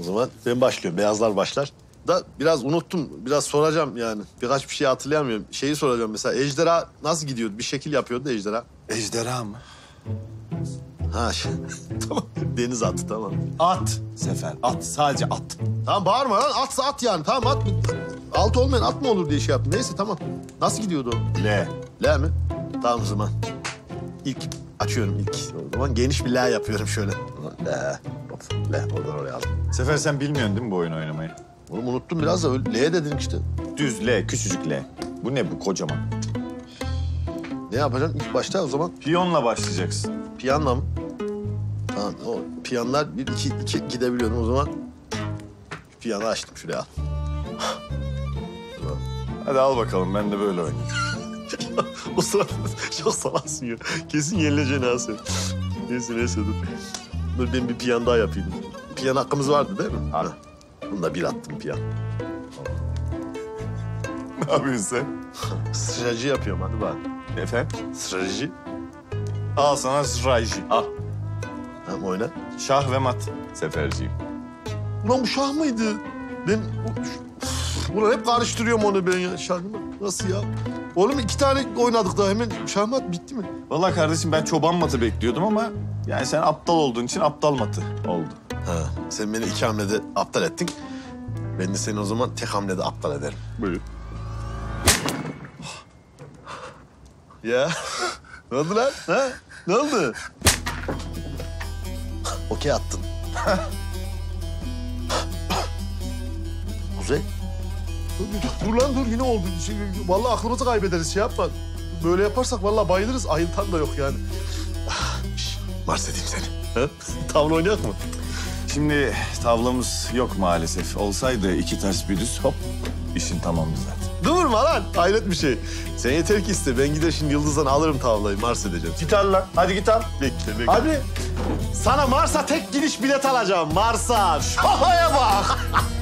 zaman ben başlıyorum. Beyazlar başlar. Da biraz unuttum. Biraz soracağım yani. Birkaç bir şey hatırlayamıyorum. Şeyi soracağım mesela. Ejderha nasıl gidiyordu? Bir şekil yapıyordu ejderha. Ejderha mı? Ha tamam. Deniz atı tamam. At Sefer, at. Sadece at. Tamam bağırma lan. Atsa at yani. Tamam at. Altı olmayan at mı olur diye şey yaptım. Neyse tamam. Nasıl gidiyordu o? L. L mi? Tamam o zaman. İlk açıyorum ilk. O zaman geniş bir L yapıyorum şöyle. L. Hop. L. Oradan oraya aldım. Sefer sen bilmiyorsun değil mi bu oyunu oynamayı? Oğlum unuttum biraz da. L dedin işte. Düz L, küçücük L. Bu ne bu kocaman? Ne yapacaksın ilk başta o zaman? Piyonla başlayacaksın. Piyanla mı? Tamam o piyanlar bir iki gidebiliyordum o zaman. Piyanı açtım şuraya. Hadi al bakalım, ben de böyle oynayayım. O sırada çok salaksın ya. Kesin yenileceğini ha sen. Neyse dur. Dur ben bir piyan daha yapayım. Piyan hakkımız vardı değil mi? Abi. Bunu da bir attım piyan. Ne yapıyorsun sen? Strateji yapıyorum hadi bak. Efendim? Strateji. Al sana strateji. Al. Tamam oyna. Şah ve mat Seferciğim. Ulan bu şah mıydı? Ben... Ulan hep karıştırıyorum onu ben ya. Şah mı? Nasıl ya? Oğlum 2 tane oynadık daha hemen. Şahmat bitti mi? Vallahi kardeşim ben çoban matı bekliyordum ama... yani sen aptal olduğun için aptal matı oldu. Ha, sen beni 2 hamlede aptal ettin. Ben de seni o zaman tek hamlede aptal ederim. Buyur. Ya ne oldu lan? Ha? Ne oldu? Okey attın. Kuzey. Dur lan dur yine oldu. Vallahi aklımızı kaybederiz şey yapma. Böyle yaparsak vallahi bayılırız. Ayıltan da yok yani. Mars edeyim seni. Ha? Tavla oynayak mı? Şimdi tavlamız yok maalesef. Olsaydı 2 ters bir düz hop işin tamamdı zaten. Durma lan. Hayret bir şey. Sen yeter ki iste. Ben gider şimdi Yıldız'dan alırım tavlayı. Mars edeceğim. Git al lan. Hadi git al. Bekle. Hadi. Sana Mars'a tek gidiş bilet alacağım. Mars'a. Şahaya bak.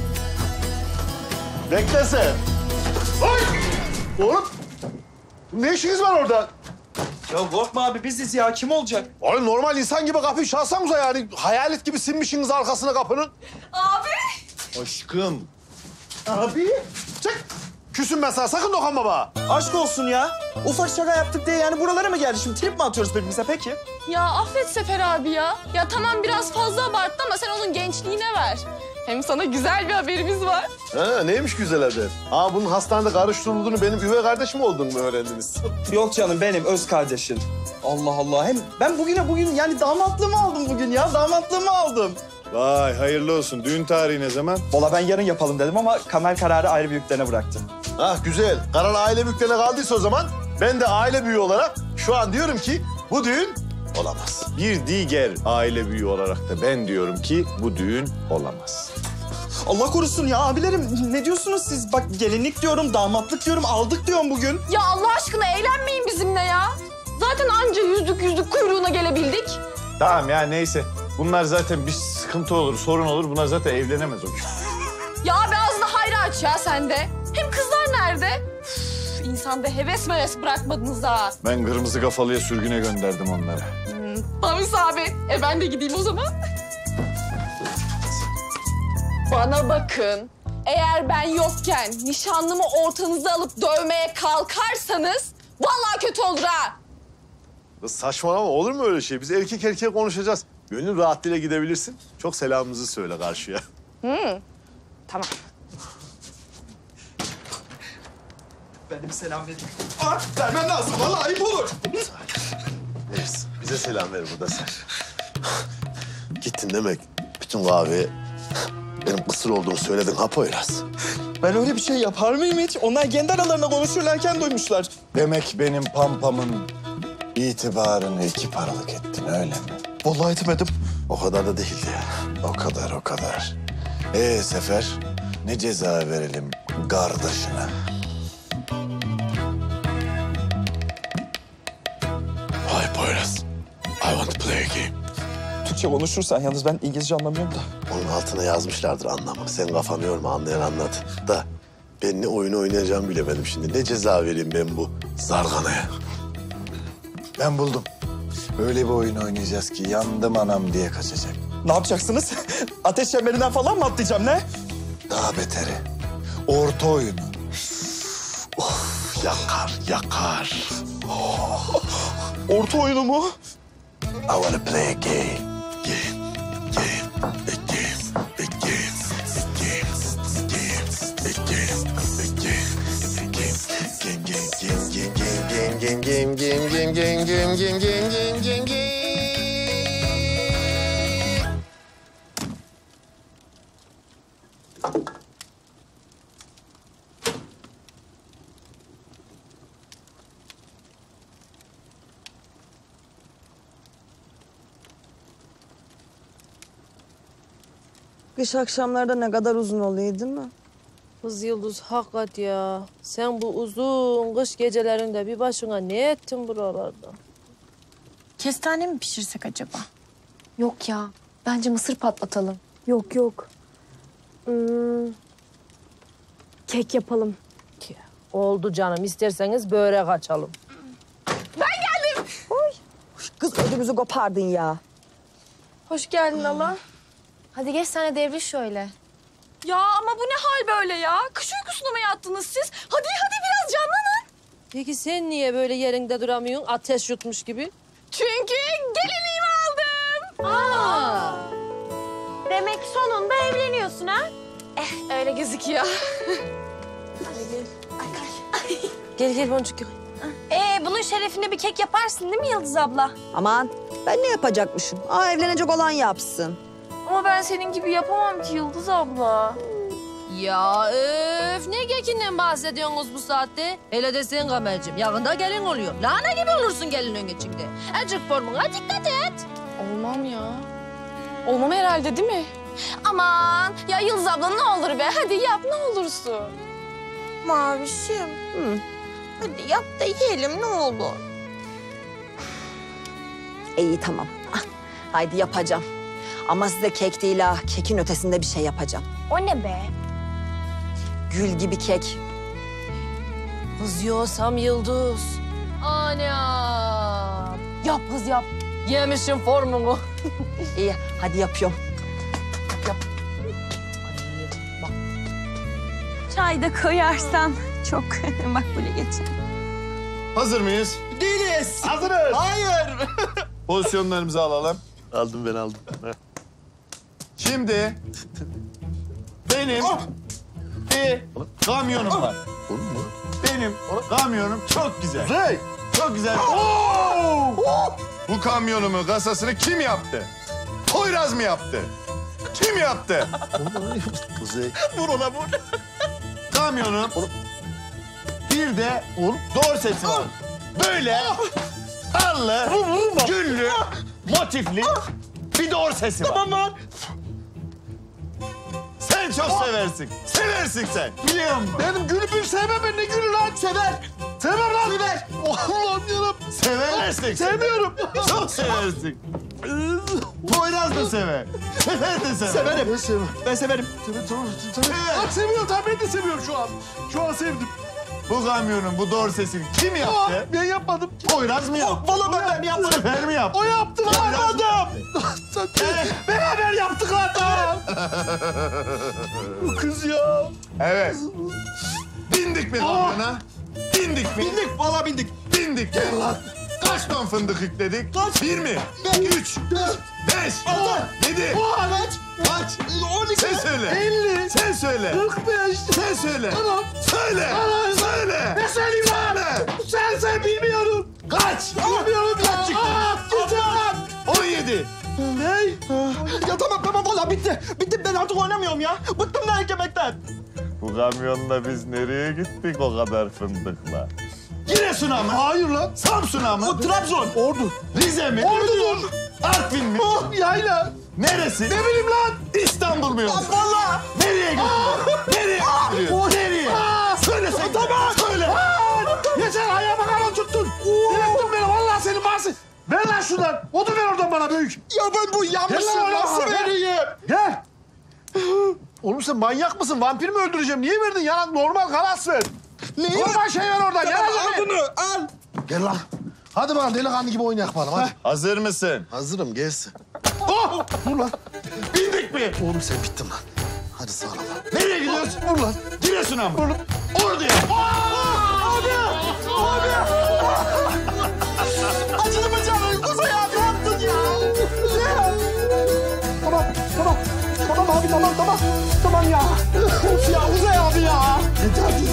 Bekle sen. Oy! Oğlum. Ne işiniz var orada? Ya korkma abi biziz ya. Kim olacak? Oğlum normal insan gibi kapıyı çalsanıza yani. Hayalet gibi sinmişsiniz arkasına kapının. Abi. Aşkım. Abi. Çık. Küsüm ben sana. Sakın dokunma bana. Aşk olsun ya. Ufak şaka yaptık diye yani buralara mı geldi? Şimdi trip mi atıyoruz birbirimize peki? Ya affet Sefer abi ya. Ya tamam biraz fazla abarttı ama sen onun gençliğine ver. Hem sana güzel bir haberimiz var. Ha, neymiş güzel haber? Aa bunun hastanede karıştırıldığını benim üvey kardeşim olduğunu mu öğrendiniz? Yok canım benim öz kardeşim. Allah Allah. Hem ben bugün yani damatlığımı aldım bugün ya. Damatlığımı aldım. Vay hayırlı olsun. Düğün tarihi ne zaman? Valla ben yarın yapalım dedim ama Kamer kararı ayrı büyüklerine bıraktı. Ah güzel. Karar aile büyüklerine kaldıysa o zaman ben de aile büyüğü olarak şu an diyorum ki bu düğün olamaz. Bir diğer aile büyüğü olarak da ben diyorum ki bu düğün olamaz. Allah korusun ya abilerim. Ne diyorsunuz siz? Bak gelinlik diyorum, damatlık diyorum, aldık diyorum bugün. Ya Allah aşkına eğlenmeyin bizimle ya. Zaten anca yüzlük kuyruğuna gelebildik. Tamam ya neyse. Bunlar zaten bir sıkıntı olur, sorun olur. Bunlar zaten evlenemez o gün. Ya abi ağzını hayra aç ya sen de. Hem kızlar nerede? Üf, insanda heves meves bırakmadınız ha. Ben kırmızı kafalıya sürgüne gönderdim onları. Tam isabet. Ben de gideyim o zaman. Bana bakın. Eğer ben yokken nişanlımı ortanıza alıp dövmeye kalkarsanız vallahi kötü olur ha. Kız saçmalama olur mu öyle şey? Biz erkek erkeğe konuşacağız. Gönül rahatlığıyla gidebilirsin. Çok selamımızı söyle karşıya. Tamam. Ben de bir selam vereyim. Aa, vermem lazım. Vallahi ayıp olur. Neyse bize selam ver burada sen. Gittin demek bütün kahveye benim kısır olduğumu söyledin ha Poyraz. Ben öyle bir şey yapar mıyım hiç? Onlar kendi aralarında konuşurlarken duymuşlar. Demek benim pampamın itibarını 2 paralık ettin öyle mi? Vallahi etmedim. O kadar da değildi ya. O kadar. Sefer, ne ceza verelim kardeşine? Hi Poyraz. I want to play a game. Türkçe konuşursan yalnız ben İngilizce anlamıyorum da. Onun altına yazmışlardır anlamı. Sen kafanı yorma anlayan anladı. Da ben ne oyunu oynayacağımı bilemedim şimdi. Ne ceza vereyim ben bu zarganaya? Ben buldum. Öyle bir oyun oynayacağız ki yandım anam diye kaçacak. Ne yapacaksınız? Ateş çemberinden falan mı atlayacağım ne? Daha beteri. Orta oyunu. Yakar. Orta oyunu mu? I wanna play a game. Kış akşamlarda ne kadar uzun oluyor değil mi? Kız Yıldız hakikat ya. Sen bu uzun kış gecelerinde bir başına ne ettin buralarda? Kestane mi pişirsek acaba? Yok ya. Bence mısır patlatalım. Yok yok. Kek yapalım. Oldu canım. İsterseniz börek açalım. Kız ödümüzü kopardın ya. Hoş geldin hala. Hadi geç sen de devriş şöyle. Ya ama bu ne hal böyle ya? Kış uykusuna mı yattınız siz? Hadi biraz canlanın. Peki sen niye böyle yerinde duramıyorsun? Ateş yutmuş gibi. Çünkü gelinliğimi aldım. Demek sonunda evleniyorsun ha? Öyle gözüküyor. Gel Boncuk. Bunun şerefine bir kek yaparsın değil mi Yıldız abla? Aman ben ne yapacakmışım? Evlenecek olan yapsın. Ama ben senin gibi yapamam ki Yıldız abla. Ya öf ne kekinden bahsediyorsunuz bu saatte? Hele de sen Kamerciğim yakında gelin oluyor. Lahana gibi olursun gelinin içinde. Azıcık formuna dikkat et. Olmam ya. Olmam herhalde değil mi? Aman ya Yıldız abla ne olur be. Hadi yap ne olursun. Mavişim. Hadi yap da yiyelim ne olur. İyi tamam. Haydi yapacağım. Ama size kek değil ha. Kekin ötesinde bir şey yapacağım. O ne be? Gül gibi kek. Kız yiyorsam Yıldız. Anam. Yap kız yap. Yemişim formunu. İyi hadi yapıyorum. Çay da koyarsan çok makbule geçer. Hazır mıyız? Değiliz. Hazırız. Hayır. Pozisyonlarımızı alalım. Aldım ben aldım. Şimdi benim bir kamyonum var. Benim kamyonum çok güzel. Kuzey. Çok güzel. Bu kamyonumu, kasasını kim yaptı? Poyraz mı yaptı? Kim yaptı? Kuzey. Vur ona vur. Kamyonun bir de dorsesi var. Böyle allı, güllü, motifli bir dorsesi var. Tamam lan. Sen çok seversin. Seversin sen. Biliyorum. Benim gülü sevmem ben ne gülü lan? Sever. Sevmem lan. Sever. Allah'ım yarabbim. Seversin. Sevmiyorum. Çok seversin. Poyraz da sever. Sefer de sever. Severim. Ben sevmem. Ben severim. Tamam. Bak seviyorum tamam ben de seviyorum şu an. Şu an sevdim. Bu kamyonun bu dorsesini kim yaptı? Ben yapmadım. Poyraz mı yaptı? Vallahi ben yapmadım. Sefer mi yaptı? O yaptı lan Poyraz mı adam. yaptı? Beraber yaptık lan. Bu kız ya. Evet. Bindik mi kamyona? Bindik mi? Bindik. Vallahi bindik. Bindik. Gel lan. Kaç ton fındık yükledik? Kaç? 1 mi? 3, 4, 5, 7, kaç? 12. Sen söyle. 50. Sen söyle. 45. Sen söyle. Tamam. Söyle. Tamam. Söyle. Ne söyleyeyim lan? Sen bilmiyorum. Kaç? Bilmiyorum ya. Kaç çıktı? Gitti lan. 17. Ne? Ya tamam vallahi bitti. Bitti ben artık oynamıyorum ya. Bıktım da ekmekten. Bu kamyonla biz nereye gittik o kadar fındıkla? Giresun'a mı? Hayır lan. Samsun'a mı? O Trabzon. Ordu. Rize mi? Ordu'dur. Artvin mi? Yayla. Neresi? Ne bileyim lan. İstanbul mu yoksa? Vallahi. Nereye gidiyorsun? Nereye gidiyorsun? Nereye? Söyle sen. Tamam. Söyle. Yeter ayağıma kalan tuttun. Direktün beni vallahi senin bahsi. Ver lan şuradan. Otur ver oradan bana büyük. Ya ben bu yanlışım Gel lan nasıl oraya. vereyim? Gel. Oğlum sen manyak mısın? Vampir mi öldüreceğim? Niye verdin ya? Normal kalas ver. Neyi? Normal şey ver oradan. Tamam, Gel al bunu al. Gel lan. Hadi bana delikanlı gibi oyun yapalım hadi. Hazır mısın? Hazırım gelsin. Oh! Dur lan. Bindik mi? kapıyı. Oğlum sen bittin lan. Hadi sağ ol lan. Nereye gidiyorsun? Vur lan. Giresun'a mı? Orduya. Acıdı mı canım? Kuzey abi ne yaptın ya? Tamam abi tamam. Tamam ya. Of ya Kuzey abi ya. Yeter